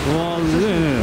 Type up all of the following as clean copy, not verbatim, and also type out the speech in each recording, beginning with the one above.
わあ、ねえ。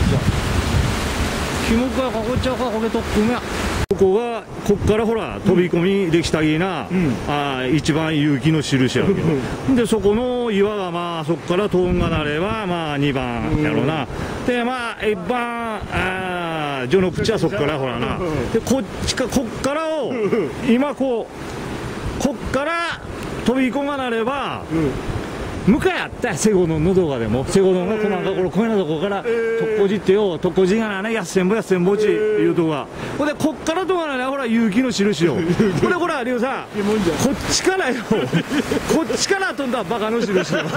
ひもかかこっちゃうか、これとっくめや。ここが、こっからほら、飛び込みできたぎな、一番勇気の印やわけよ。で、そこの岩がまあ、そこからトンがなれば、まあ、2番やろうな。で、まあ、1番、序の口はそこからほらな。で、こっからを、今こっから飛び込まなれば、向かいあったよ、セゴの喉がでも、セゴのがこなんかこれ、こんなとこから、特攻じってよ、特攻じがなね、やっせんぼちいうとこが。ほんで、こっからとかなね、ほら、勇気の印よ。ほんで、ほら、リュウさん、こっちからよ、こっちから飛んだバカの印よ。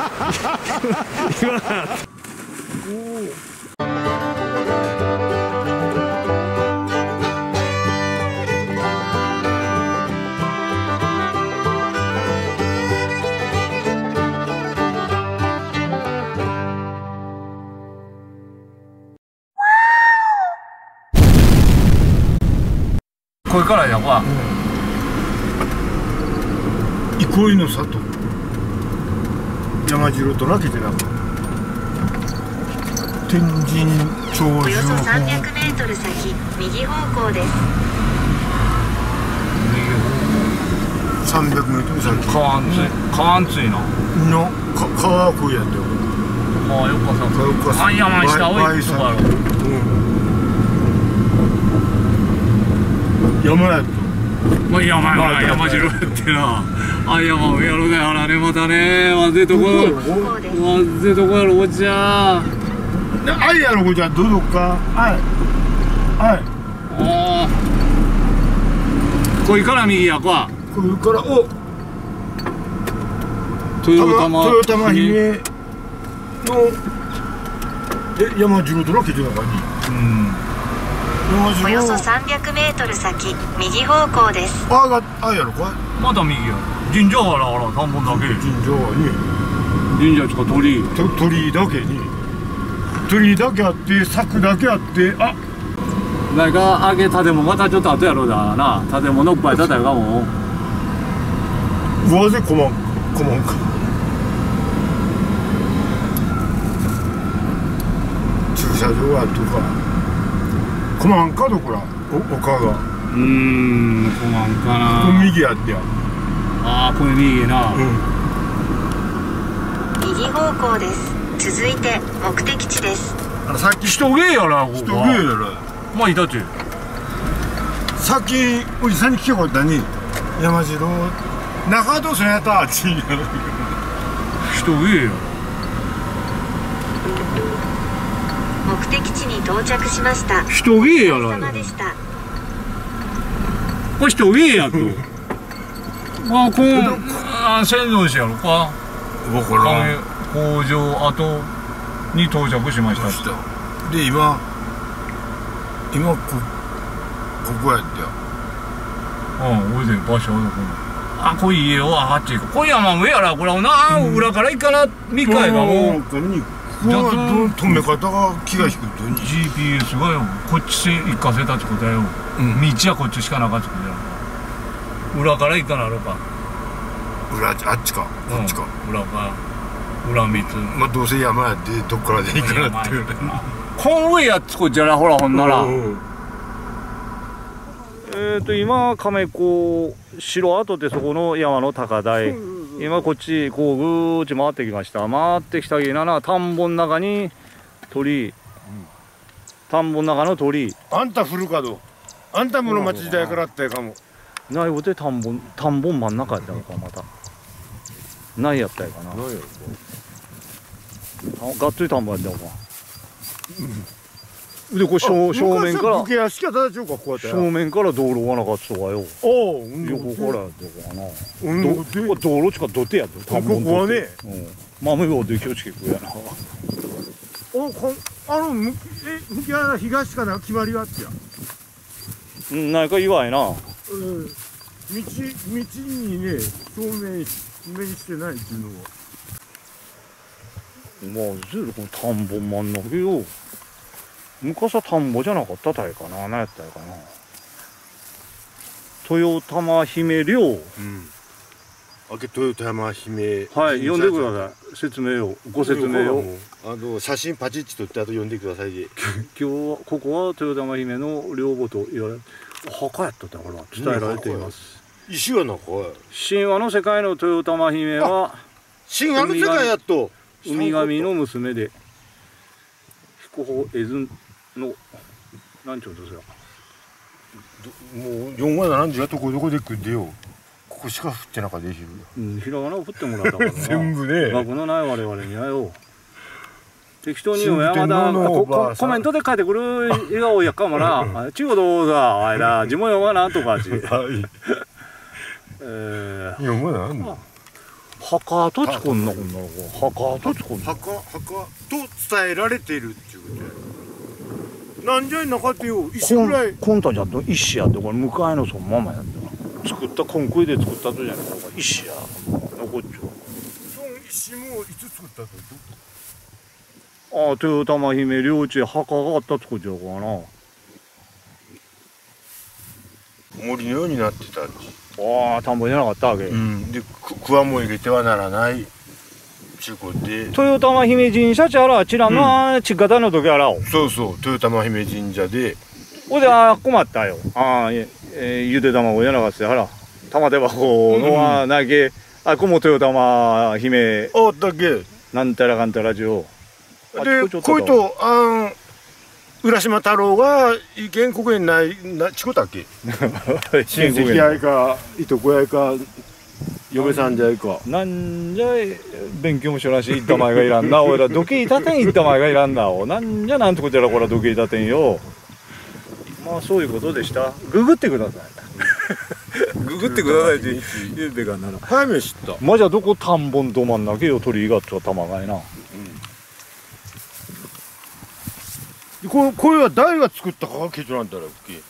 これからやわ。 憩いの里。山城となけてな。天神長寿。 およそ300メートル先、右方向です。 300メートル先。 川んついな。 の川越やってよ。 ああ、よかさ。あ、山下おい。そうやろ。 山やと。 まあ、山城やってな。あ、山をやろうだよなね、またね。わぜとこやろ、おちゃ。 あいやろ、こちゃん、どうか。はい。ああ。これから右やか。 これから、 豊玉姫の。山城とのけてなかに。 およそ300メートル先、右方向です。 あやろか。 まだ右や。神社はほら、田んぼだけ。 神社はね。 神社つか鳥だけに。鳥だけあって、柵だけあって、 なんか、建物またちょっと後やろうだな。建物いっぱい建たやかも。 わぜこまんか。駐車場はとか。こまんかどこら丘がこまんかな。 右やってや。 ああ、これ右な。 右方向です。続いて目的地です。 さっき人芸やな、ここ。 人芸やな。 まあいたち。 さっきおじさんに聞けばったに山城中戸そやったち。 人芸や。 目的地に到着しました。 人芸やな。これ人芸やと。まあ、先祖師やろか。 わからん。 工場跡に到着しました。 で、今ここやってや。 おいで、場所はどこに。あ、これ家よ、あっち行く。これ山上やら、これ裏から行かな、みかいがもう。 じゃあ、止め方が気が引くと GPS がよ、こっち行かせたってことだよ。道はこっちしかなかったってことだよ。裏から行かなろか。 あっちか、こっちか。 裏道。 まあ、どうせ山やって、どっからでいいかなっていう。 こん上やっつこっちゃら、ほら、ほんなら。今、亀子、城跡ってそこの山の高台。今こっちこうぐーっち回ってきました。回ってきたぎなな、田んぼの中に鳥居、田んぼの中の鳥居。 あんた古かど、あんた室町時代からあったやかも。 ないおて田んぼ真ん中やったのか、またないやったやかな。がっつり田んぼやったやか。でこれ正面から正面から道路がなかったわよ。横からやったかな。道路近く土手やった。 ここはね。 豆棒で気をつけくやな。 向きは東かな決まりはってや。 何か祝いな。 道にね証明してないっていうのは。 まあずっと田んぼ真ん中よ。昔は田んぼじゃなかったたいかな。何やったやかな。豊玉姫陵。 豊玉姫。 はい、読んでください。説明を、ご説明を。 写真パチッと撮ってあと読んでくださいで。 今日ここは豊玉姫の陵墓と言われ、墓やったってほら伝えられています。 石はなんか神話の世界の豊玉姫は神話の世界やっと海神の娘で彦保絵図のなんちゅうんですよ。 もう4話70やとこどこで食ってよ。ここしか降ってなかったでしょ。ひらがなを振ってもらったからな。 全部ね。 学のない我々にはよ。適当によ山田コメントで書いてくる笑顔やかもな。ちごどうだあいだ自分読まなとかち。読まなんの。 墓とつこんなこんな墓とつこんな。 墓と伝えられているっていうことや。なんじゃいなかってよ石ぐらい。 コンタじゃと石やってこれ向かいのそのままやって。作ったコンクリで作ったとじゃないか石や残っちゃう。 その石もいつ作ったと？ ああ豊玉姫領地墓があったとこちゃうかな。 森のようになってたって。 ああ田んぼじゃなかったわけ。 でクワも入れてはならない中古で。 豊玉姫神社ちゃらちらまち方の時あらお。 そうそう豊玉姫神社で。 ほんで困ったよ。ゆで卵やなかったやら玉手箱の投げこも豊玉姫だけなんたらかんたらじょうでこいと浦島太郎が意見ここにないちこだっけ親戚やいかいとこやいか嫁さんじゃいかなんじゃ勉強もしらしいったまえがいらんなおいら時計立てんいったまえがいらんなおなんじゃなんてことやらこら時計立てんよ。まあそういうことでした。ググってください。ググってくださいって言うべかなら。 早め知った。 まあじゃあどこ田んぼんど真ん中よ鳥居がっちゃ玉がいな。 これは誰が作ったかがケチなんだろうっけ。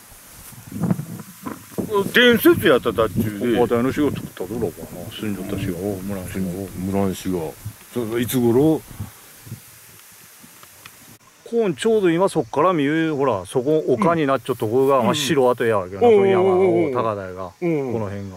伝説やっただっちゅうで。 おばたの死が作ったどろかな。住んじゃった死が村の死が。いつ頃。 ちょうど今そっから見るほらそこ丘になっちゃったところが城跡やわけよな、その山の高台がこの辺が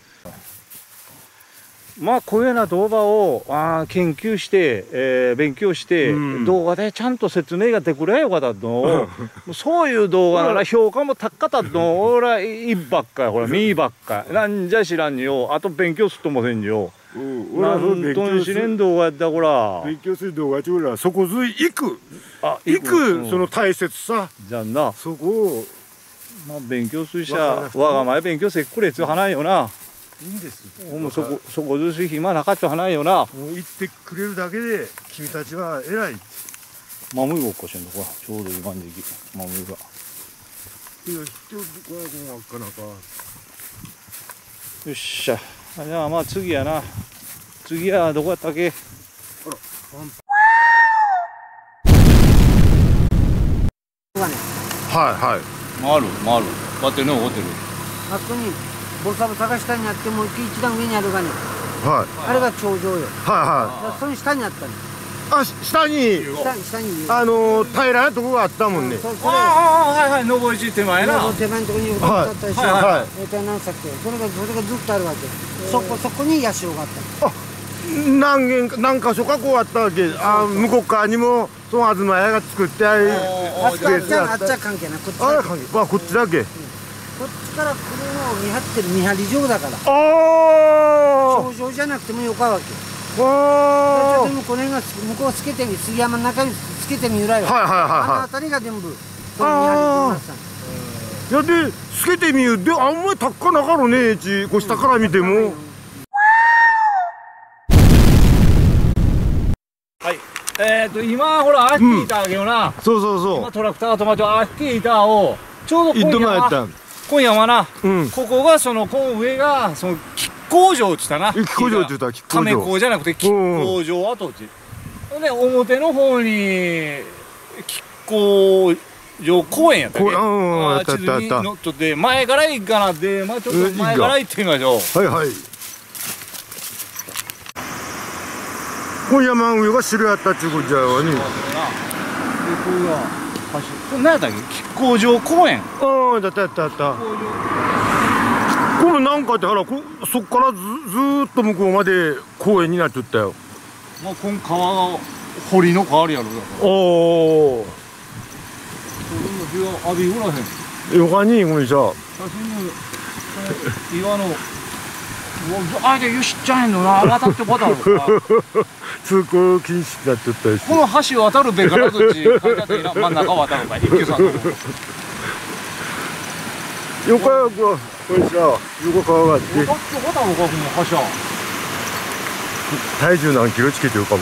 まあこういうような動画を研究して勉強して動画でちゃんと説明ができるよかったのそういう動画なら評価も高かったの俺はいいばっかやほら見ばっかなんじゃ知らんよあと勉強すっともせんよ。なんとんしれん動画やったこら勉強する動画ちゅうらそこずい行くその大切さじゃんなそこをまあ勉強するしゃわがまえ勉強せっくれつはないよな。 いいんですもうそこずし暇なかっちゃはないよな。 もう言ってくれるだけで君たちは偉い。 マムイごっこしてんのかちょうどいい感じでマムイがよっしゃじゃあまあ次やな次はどこやったっけ。 はい回る待ってるね怒ってる。 あそこにボサボサが下にあってもう一段上にあるがねあれが頂上よ。その下にあったの。 下に平らなとこがあったもんね。 はい登り手前な手前のとこにあったでしょ。何さっけそれがずっとあるわけ。そこに社があった。 何箇所かこうあったわけ。向こう側にもその東屋が作ってあっちは関係ないこっちだけ。 こっちだけ。 こっちからこれを見張ってる見張り場だから。頂上じゃなくてもよかわけ。ちょっと向こうがつけてみ杉山の中につけてみるらよ。あの辺りが全部この見張り場さん。でつけてみるであんまり高なかろねえちこう下から見ても。 今ほら秋いたわけよな。 そう今トラクターとまと秋いたをちょうど今夜はなここがそのこの上がその亀甲城っつったな。 亀甲城って言ったら亀甲じゃなくて亀甲城跡っちで表の方に亀甲城公園やったっけ。地図に載っとって前から行くかなってちょっと前から行ってみましょう。 この山上が城やったっちゅうことじゃわね。 これ何やったっけ亀甲城公園。 だったこれなんかってほらそっからずーっと向こうまで公園になっちゃったよ。 まあこの川が堀の代わりやろ。 おお浴びぐらへん。 よかにこれさ写真の岩のあれでよしっちゃへんのな。渡って渡るか通行禁止になっちゃったりして、 この橋渡るべからずっち書いてあって真ん中渡るかい一休さんの横やこれさ横川があって渡って渡るかこの橋は体重何キロつけてるかも。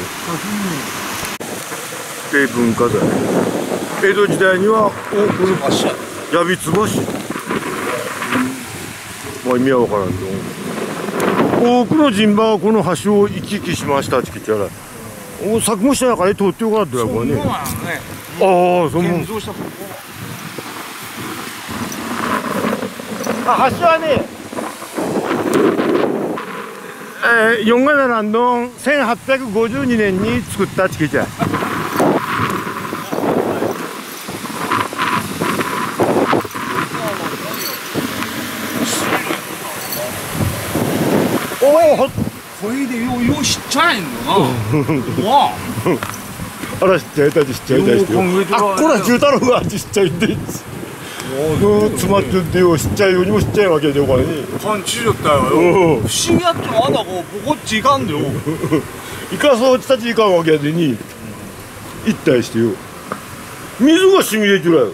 で文化財江戸時代にはこれ橋ややびつ橋、まあ意味は分からんけど多くの人馬がこの橋を行き来しましたって聞いてやらお作もした中で通ってよかったよこれね。ああそうもん。橋はね四ヶ奈の1852年に作ったって聞いてや。 これでよしっちゃえんのな。わあらちっちゃいたちちっちゃいたちしてあっこら十太郎がちっちゃいんで詰まってってよちっちゃいようにもちっちゃいわけでよかね。 パンチしよったよ。不思議やっちゃまだこっち行かんでよ。 いかそうちたちいかんわけやでに一体してよ水がしみ出てるやろ。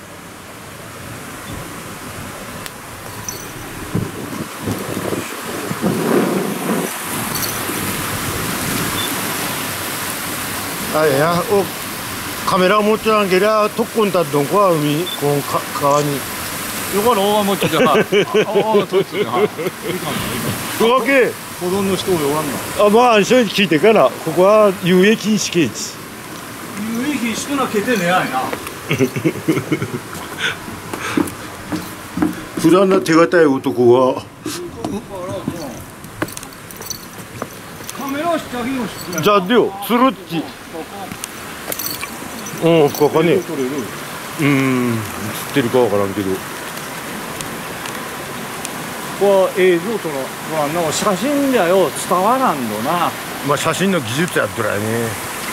あれやカメラを持ってらんけりゃ特攻に立っとんこは海この川に横の大が持っててはああとつはというわけ子供の人おらんな。 あまあ一緒に聞いてからここは遊泳禁止区域。 遊泳禁止となけてねやいな。 普段な手堅い男がカメラ下着をしてじゃあでよつるっちここね映ってるかわからんけどこう映像との写真じゃよ伝わらんのな。 まあ写真の技術やったらね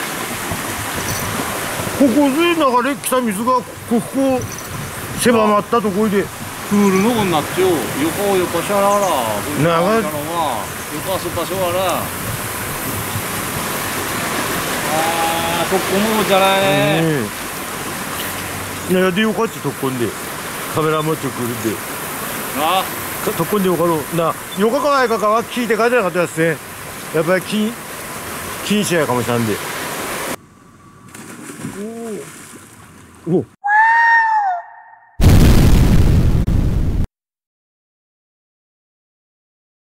ここで流れ来た水がここ狭まったところでプールのこになってよ横しゃらら長い横すっぱしょわらそこもじゃないね。 やでよかっち特攻でカメラ持ってくるんで特攻でよかろうなよかかないかは聞いて書いてなかったやつね。やっぱり禁止やかもしれんでお